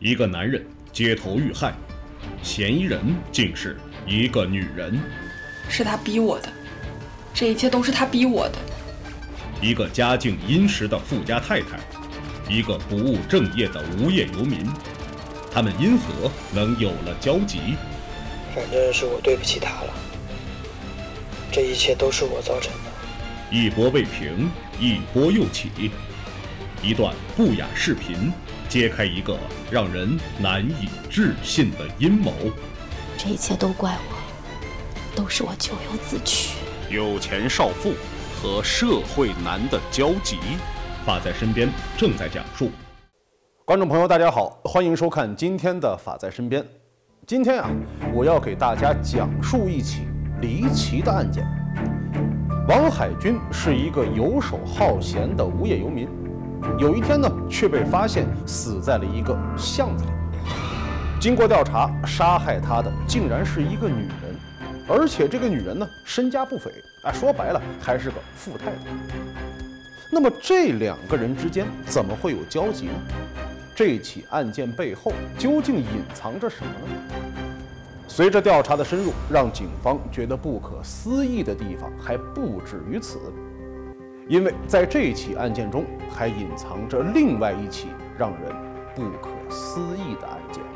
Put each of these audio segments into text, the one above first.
一个男人街头遇害，嫌疑人竟是一个女人。 是他逼我的，这一切都是他逼我的。 一个家境殷实的富家太太，一个不务正业的无业游民，他们因何能有了交集？ 反正是我对不起他了，这一切都是我造成的。 一波未平，一波又起。一段不雅视频揭开一个让人难以置信的阴谋。 这一切都怪我，都是我咎由自取。 有钱少妇和社会难的交集，法在身边正在讲述。 观众朋友大家好，欢迎收看今天的法在身边。今天我要给大家讲述一起离奇的案件。王海军是一个游手好闲的无业游民，有一天却被发现死在了一个巷子里。经过调查，杀害他的竟然是一个女人，而且这个女人身家不菲，说白了还是个富太太。那么这两个人之间怎么会有交集呢？这起案件背后究竟隐藏着什么呢？随着调查的深入，让警方觉得不可思议的地方还不止于此，因为在这起案件中还隐藏着另外一起让人不可思议的案件。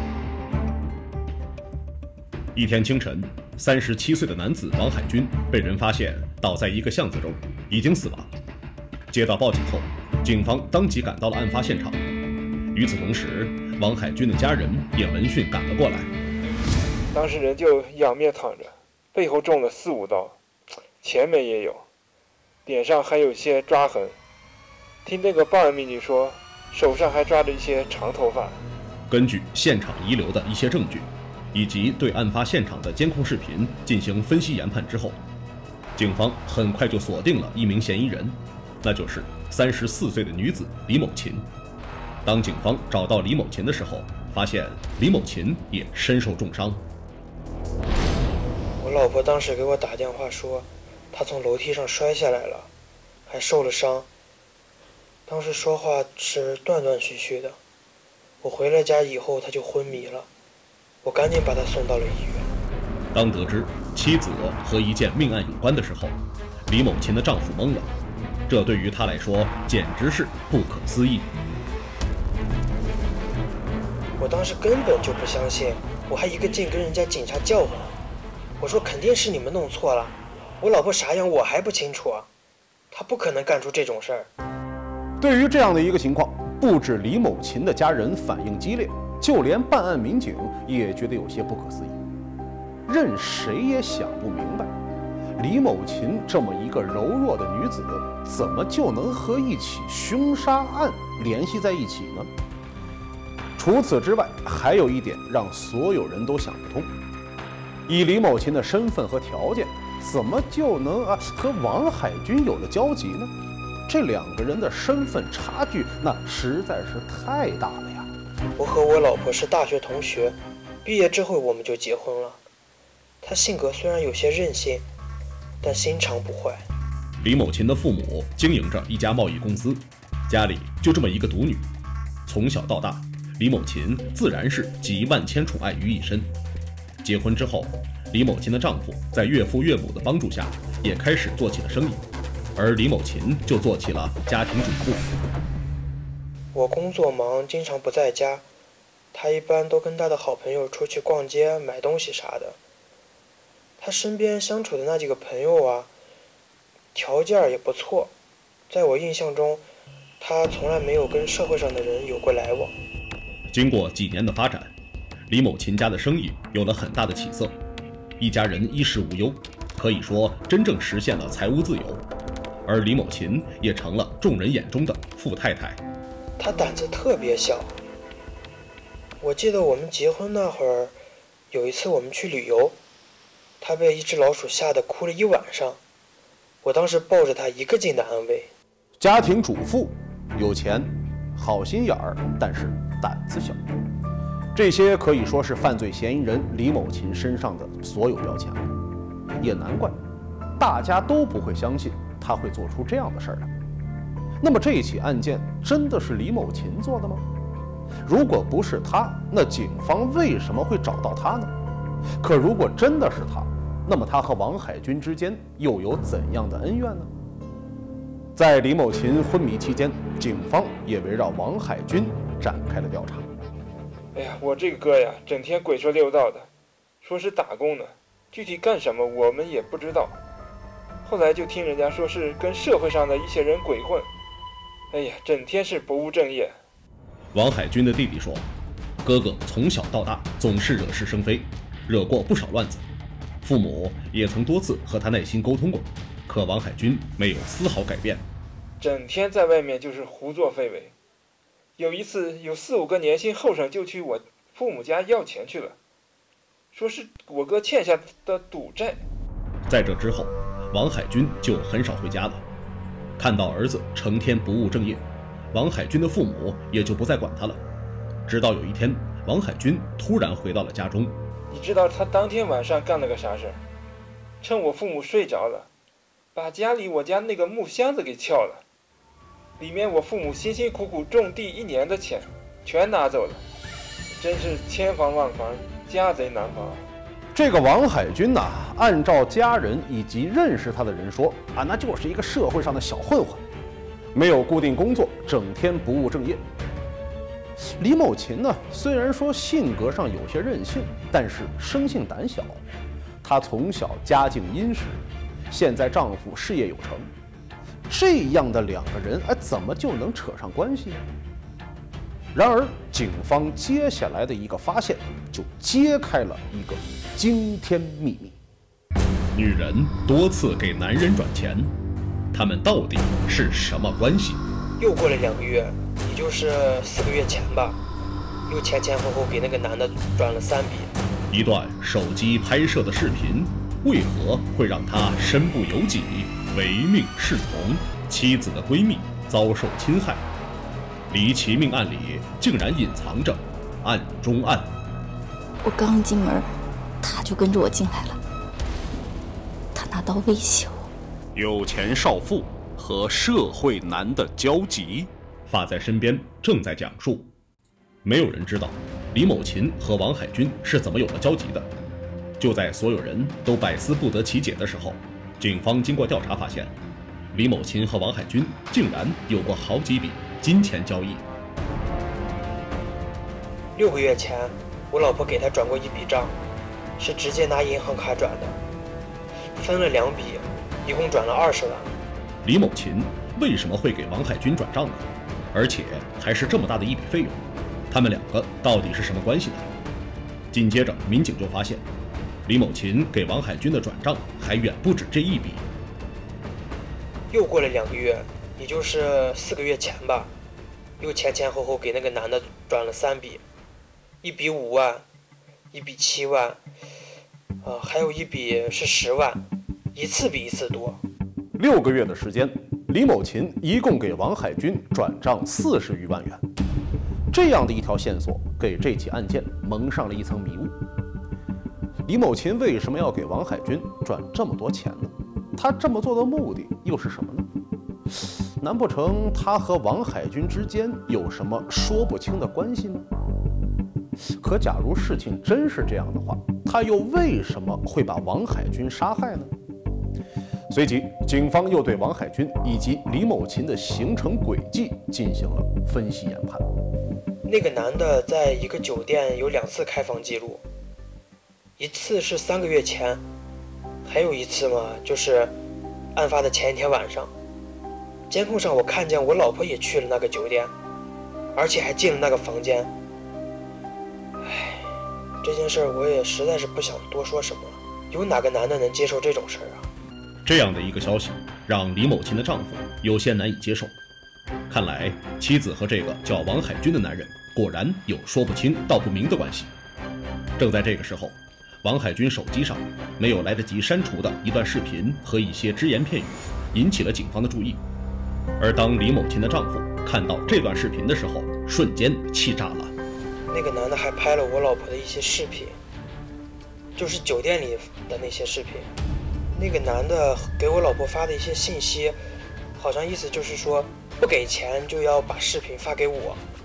一天清晨，37岁的男子王海军被人发现倒在一个巷子中，已经死亡。接到报警后，警方当即赶到了案发现场。与此同时，王海军的家人也闻讯赶了过来。 当时人就仰面躺着，背后中了4、5刀，前面也有，脸上还有些抓痕。听那个报案民警说，手上还抓着一些长头发。 根据现场遗留的一些证据，以及对案发现场的监控视频进行分析研判之后，警方很快就锁定了一名嫌疑人，那就是34岁的女子李某琴。当警方找到李某琴的时候，发现李某琴也身受重伤。 我老婆当时给我打电话说，她从楼梯上摔下来了，还受了伤。当时说话是断断续续的。我回了家以后，她就昏迷了，我赶紧把她送到了医院。 当得知妻子和一件命案有关的时候，李某琴的丈夫懵了，这对于他来说简直是不可思议。 我当时根本就不相信，我还一个劲跟人家警察叫唤。我说肯定是你们弄错了，我老婆啥样我还不清楚啊，她不可能干出这种事儿。 对于这样的一个情况，不止李某琴的家人反应激烈，就连办案民警也觉得有些不可思议。任谁也想不明白，李某琴这么一个柔弱的女子，怎么就能和一起凶杀案联系在一起呢？除此之外，还有一点让所有人都想不通：以李某琴的身份和条件，怎么就能和王海军有了交集呢？这两个人的身份差距那实在是太大了呀！ 我和我老婆是大学同学，毕业之后我们就结婚了。她性格虽然有些任性，但心肠不坏。 李某琴的父母经营着一家贸易公司，家里就这么一个独女，从小到大，李某琴自然是集万千宠爱于一身。结婚之后，李某琴的丈夫在岳父岳母的帮助下，也开始做起了生意，而李某琴就做起了家庭主妇。 我工作忙，经常不在家，她一般都跟她的好朋友出去逛街买东西啥的。她身边相处的那几个朋友条件也不错，在我印象中，她从来没有跟社会上的人有过来往。 经过几年的发展，李某琴家的生意有了很大的起色，一家人衣食无忧，可以说真正实现了财务自由。而李某琴也成了众人眼中的富太太。 她胆子特别小。我记得我们结婚那会儿，有一次我们去旅游，她被一只老鼠吓得哭了一晚上。我当时抱着她一个劲的安慰。 家庭主妇，有钱，好心眼儿，但是胆子小，这些可以说是犯罪嫌疑人李某琴身上的所有标签。也难怪，大家都不会相信他会做出这样的事儿来。那么这起案件真的是李某琴做的吗？ 如果不是他，那警方为什么会找到他呢？可如果真的是他，那么他和王海军之间又有怎样的恩怨呢？在李某琴昏迷期间，警方也围绕王海军展开了调查。 哎呀，我这个哥呀，整天鬼说六道的，说是打工的，具体干什么我们也不知道。后来就听人家说是跟社会上的一些人鬼混，哎呀，整天是不务正业。 王海军的弟弟说，哥哥从小到大总是惹是生非，惹过不少乱子，父母也曾多次和他耐心沟通过，可王海军没有丝毫改变， 整天在外面就是胡作非为。有一次有4、5个年轻后生就去我父母家要钱去了，说是我哥欠下的赌债。 在这之后，王海军就很少回家了。看到儿子成天不务正业，王海军的父母也就不再管他了。直到有一天，王海军突然回到了家中。 你知道他当天晚上干了个啥事儿？趁我父母睡着了，把家里我家那个木箱子给撬了，里面我父母辛辛苦苦种地1年的钱全拿走了，真是千防万防，家贼难防。 这个王海军呐，按照家人以及认识他的人说啊，那就是一个社会上的小混混，没有固定工作，整天不务正业。李某琴呢，虽然说性格上有些任性，但是生性胆小。她从小家境殷实，现在丈夫事业有成，这样的2个人，怎么就能扯上关系呢？然而，警方接下来的一个发现，就揭开了一个惊天秘密。 女人多次给男人转钱，他们到底是什么关系？ 又过了2个月，也就是4个月前吧，又前后给那个男的转了3笔。 一段手机拍摄的视频，为何会让他身不由己，唯命是从？妻子的闺蜜遭受侵害，离奇命案里竟然隐藏着案中案。 我刚进门，他就跟着我进来了，他拿刀威胁我。 有钱少妇和社会男的交集， 法在身边正在讲述。没有人知道李某琴和王海军是怎么有了交集的。就在所有人都百思不得其解的时候，警方经过调查发现，李某琴和王海军竟然有过好几笔金钱交易。 6个月前，我老婆给他转过1笔账，是直接拿银行卡转的，分了2笔，一共转了20万。 李某琴为什么会给王海军转账呢？而且还是这么大的一笔费用，他们2个到底是什么关系呢？紧接着，民警就发现，李某琴给王海军的转账还远不止这1笔。 又过了2个月，也就是4个月前吧，又前后给那个男的转了3笔，1笔5万，1笔7万，还有1笔是10万，一次比一次多。 6个月的时间，李某琴一共给王海军转账40余万元。这样的一条线索给这起案件蒙上了一层迷雾。李某琴为什么要给王海军转这么多钱呢？他这么做的目的又是什么呢？难不成他和王海军之间有什么说不清的关系吗？可假如事情真是这样的话，他又为什么会把王海军杀害呢？随即，警方又对王海军以及李某琴的行程轨迹进行了分析研判。 那个男的在一个酒店有2次开房记录，一次是3个月前，还有一次嘛，就是案发的前一天晚上。监控上我看见我老婆也去了那个酒店，而且还进了那个房间。这件事我也实在是不想多说什么了。有哪个男的能接受这种事儿啊？ 这样的一个消息让李某琴的丈夫有些难以接受。看来妻子和这个叫王海军的男人果然有说不清道不明的关系。正在这个时候，王海军手机上没有来得及删除的一段视频和一些只言片语引起了警方的注意。而当李某琴的丈夫看到这段视频的时候，瞬间气炸了。 那个男的还拍了我老婆的一些视频，就是酒店里的那些视频。那个男的给我老婆发的一些信息，好像意思就是说不给钱就要把视频发给我，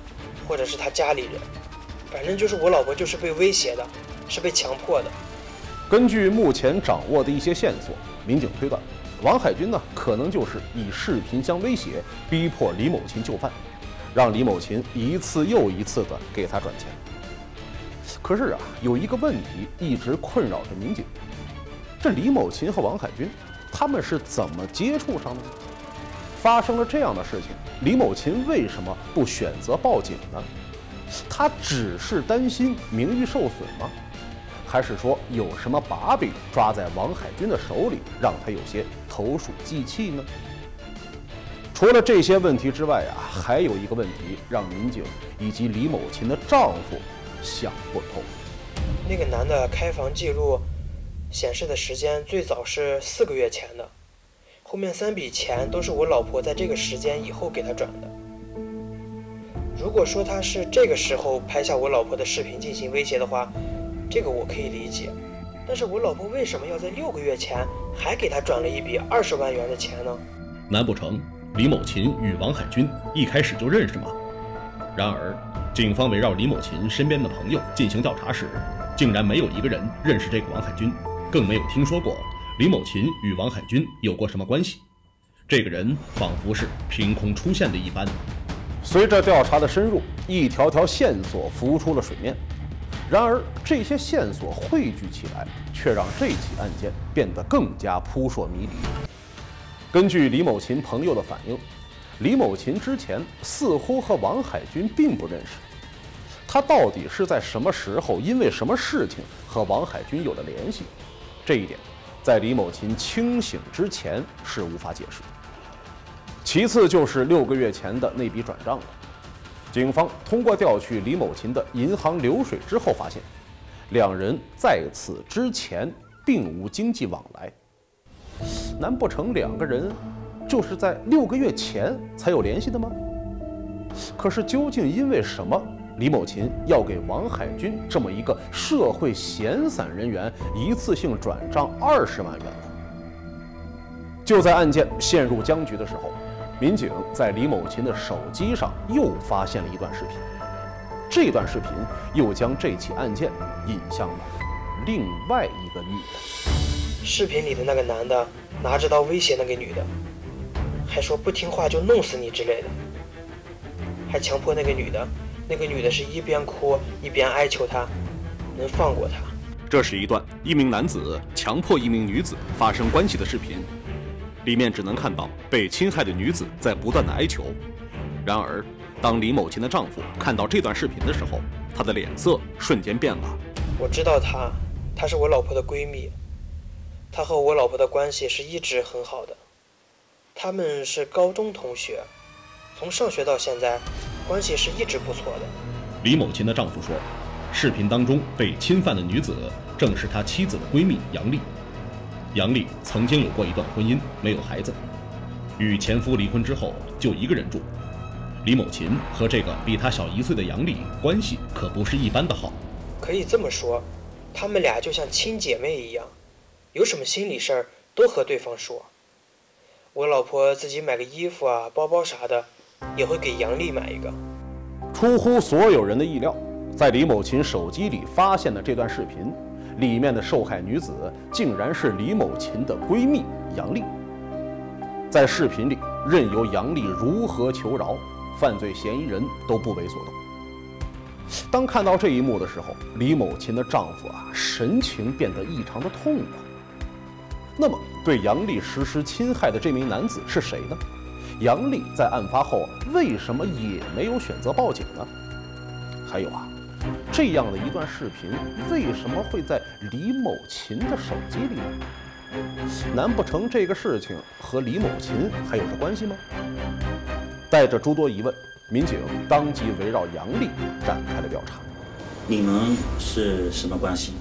或者是他家里人，反正就是我老婆就是被威胁的，是被强迫的。 根据目前掌握的一些线索，民警推断，王海军呢可能就是以视频相威胁，逼迫李某琴就范，让李某琴一次又一次的给他转钱。可是啊，有一个问题一直困扰着民警，这李某琴和王海军他们是怎么接触上的呢？发生了这样的事情，李某琴为什么不选择报警呢？他只是担心名誉受损吗？还是说有什么把柄抓在王海军的手里，让他有些投鼠忌器呢？除了这些问题之外啊，还有一个问题让民警以及李某琴的丈夫想不通。 那个男的开房记录显示的时间最早是4个月前的，后面3笔钱都是我老婆在这个时间以后给他转的。如果说他是这个时候拍下我老婆的视频进行威胁的话，这个我可以理解。但是我老婆为什么要在6个月前还给他转了一笔20万元的钱呢？ 难不成李某琴与王海军一开始就认识吗？然而，警方围绕李某琴身边的朋友进行调查时，竟然没有一个人认识这个王海军，更没有听说过李某琴与王海军有过什么关系。这个人仿佛是凭空出现的一般。 随着调查的深入，一条条线索浮出了水面。然而，这些线索汇聚起来，却让这起案件变得更加扑朔迷离。根据李某琴朋友的反映，李某琴之前似乎和王海军并不认识。他到底是在什么时候，因为什么事情和王海军有了联系？这一点，在李某琴清醒之前是无法解释。其次就是6个月前的那笔转账了。警方通过调取李某琴的银行流水之后发现，两人在此之前并无经济往来。难不成两个人就是在6个月前才有联系的吗？可是究竟因为什么，李某琴要给王海军这么一个社会闲散人员一次性转账20万元呢？就在案件陷入僵局的时候，民警在李某琴的手机上又发现了一段视频，这段视频又将这起案件引向了另外一个女人。 视频里的那个男的拿着刀威胁那个女的，还说不听话就弄死你之类的，还强迫那个女的是一边哭一边哀求他能放过他。 这是一名男子强迫一名女子发生关系的视频，里面只能看到被侵害的女子在不断的哀求。然而，当李某琴的丈夫看到这段视频的时候，他的脸色瞬间变了。 我知道她是我老婆的闺蜜，她和我老婆的关系是一直很好的，他们是高中同学，从上学到现在，关系是一直不错的。 李某琴的丈夫说，视频当中被侵犯的女子正是他妻子的闺蜜杨丽。杨丽曾经有过一段婚姻，没有孩子，与前夫离婚之后就一个人住。李某琴和这个比她小1岁的杨丽关系可不是一般的好。 可以这么说，她们俩就像亲姐妹一样，有什么心里事儿都和对方说。我老婆自己买个衣服啊、包包啥的，也会给杨丽买一个。 出乎所有人的意料，在李某琴手机里发现的这段视频，里面的受害女子竟然是李某琴的闺蜜杨丽。在视频里，任由杨丽如何求饶，犯罪嫌疑人都不为所动。当看到这一幕的时候，李某琴的丈夫神情变得异常的痛苦。那么，对杨丽实施侵害的这名男子是谁呢？杨丽在案发后为什么也没有选择报警呢？还有这样的一段视频为什么会在李某琴的手机里呢？难不成这个事情和李某琴还有着关系吗？带着诸多疑问，民警当即围绕杨丽展开了调查。 你们是什么关系呢？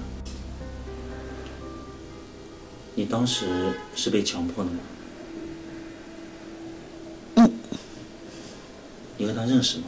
你当时是被强迫的吗？你和他认识吗？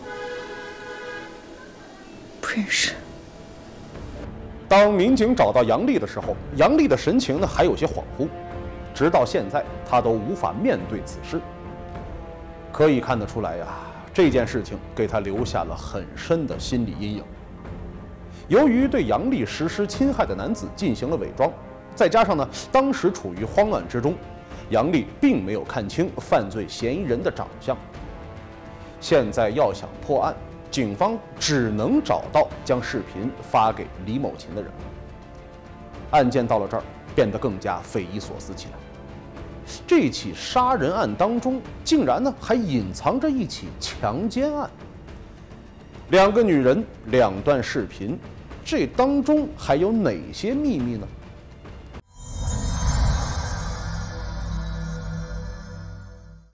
不认识。 当民警找到杨丽的时候，杨丽的神情呢还有些恍惚，直到现在她都无法面对此事。可以看得出来这件事情给他留下了很深的心理阴影。由于对杨丽实施侵害的男子进行了伪装，再加上呢，当时处于慌乱之中，杨丽并没有看清犯罪嫌疑人的长相。现在要想破案，警方只能找到将视频发给李某琴的人。案件到了这儿，变得更加匪夷所思起来。这起杀人案当中，竟然呢还隐藏着一起强奸案。2个女人，2段视频，这当中还有哪些秘密呢？